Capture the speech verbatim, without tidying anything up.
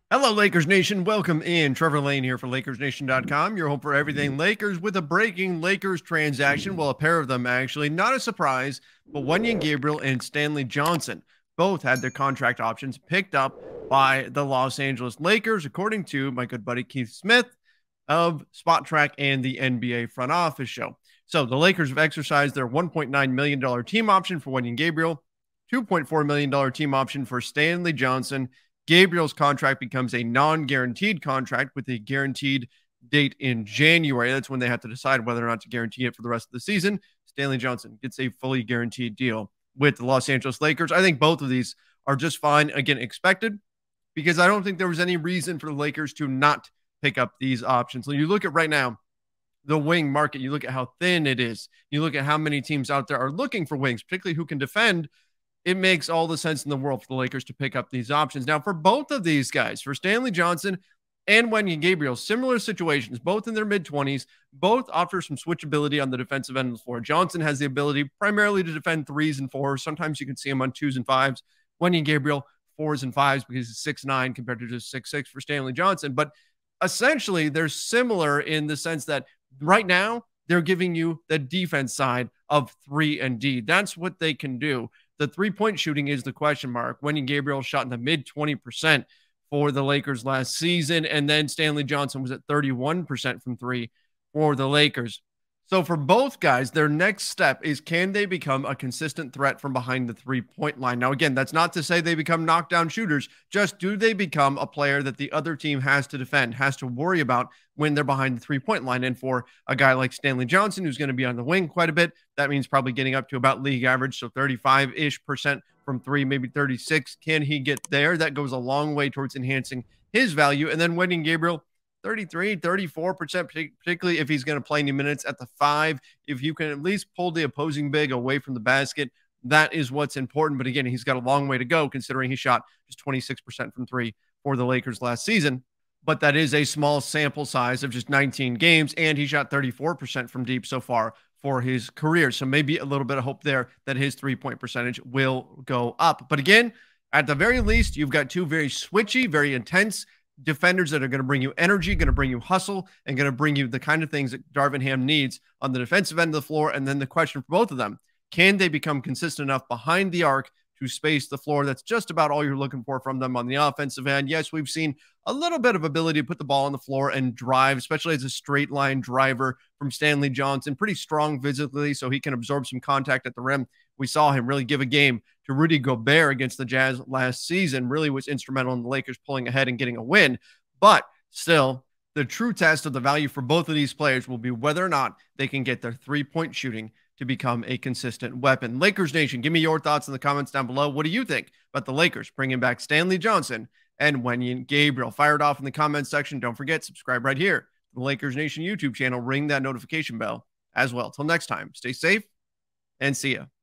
Hello, Lakers Nation. Welcome in. Trevor Lane here for Lakers Nation dot com, your home for everything Lakers, with a breaking Lakers transaction. Well, a pair of them, actually. Not a surprise, but Wenyen Gabriel and Stanley Johnson both had their contract options picked up by the Los Angeles Lakers, according to my good buddy Keith Smith of Spot Track and the N B A Front Office Show. So the Lakers have exercised their one point nine million dollars team option for Wenyen Gabriel, two point four million dollars team option for Stanley Johnson. Gabriel's contract becomes a non-guaranteed contract with a guaranteed date in January. That's when they have to decide whether or not to guarantee it for the rest of the season. Stanley Johnson gets a fully guaranteed deal with the Los Angeles Lakers. I think both of these are just fine, again, expected, because I don't think there was any reason for the Lakers to not pick up these options. When you look at right now, the wing market, you look at how thin it is, you look at how many teams out there are looking for wings, particularly who can defend. It makes all the sense in the world for the Lakers to pick up these options. Now, for both of these guys, for Stanley Johnson and Wenyen Gabriel, similar situations, both in their mid-twenties, both offer some switchability on the defensive end of the floor. Johnson has the ability primarily to defend threes and fours. Sometimes you can see him on twos and fives. Wenyen Gabriel, fours and fives, because he's six nine compared to just six six for Stanley Johnson. But essentially, they're similar in the sense that right now, they're giving you the defense side of three and D. That's what they can do. The three-point shooting is the question mark. Wenyen Gabriel shot in the mid twenty percent for the Lakers last season, and then Stanley Johnson was at thirty-one percent from three for the Lakers. So for both guys, their next step is, can they become a consistent threat from behind the three-point line? Now, again, that's not to say they become knockdown shooters. Just, do they become a player that the other team has to defend, has to worry about when they're behind the three-point line? And for a guy like Stanley Johnson, who's going to be on the wing quite a bit, that means probably getting up to about league average, so thirty-five-ish percent from three, maybe thirty-six. Can he get there? That goes a long way towards enhancing his value. And then Wenyen Gabriel, thirty-three, thirty-four percent, particularly if he's going to play any minutes at the five. If you can at least pull the opposing big away from the basket, that is what's important. But again, he's got a long way to go, considering he shot just twenty-six percent from three for the Lakers last season. But that is a small sample size of just nineteen games, and he shot thirty-four percent from deep so far for his career. So maybe a little bit of hope there that his three-point percentage will go up. But again, at the very least, you've got two very switchy, very intense defenders that are going to bring you energy, going to bring you hustle, and going to bring you the kind of things that Darvin Ham needs on the defensive end of the floor. And then the question for both of them, can they become consistent enough behind the arc to space the floor? That's just about all you're looking for from them on the offensive end. Yes, we've seen a little bit of ability to put the ball on the floor and drive, especially as a straight line driver from Stanley Johnson. Pretty strong physically, so he can absorb some contact at the rim. We saw him really give a game to Rudy Gobert against the Jazz last season. Really was instrumental in the Lakers pulling ahead and getting a win. But still, the true test of the value for both of these players will be whether or not they can get their three-point shooting to become a consistent weapon. Lakers Nation, give me your thoughts in the comments down below. What do you think about the Lakers bringing back Stanley Johnson and Wenyen Gabriel? Fire it off in the comments section. Don't forget, subscribe right here to the Lakers Nation YouTube channel. Ring that notification bell as well. Till next time, stay safe and see ya.